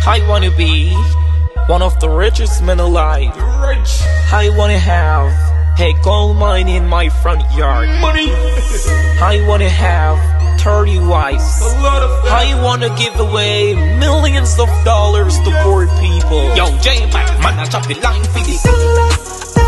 I wanna be one of the richest men alive. Rich. I wanna have a gold mine in my front yard. Money. I wanna have 30 wives. A lot of that. I wanna give away millions of dollars to poor people. Yo, J-Mac, man, I chop the line for the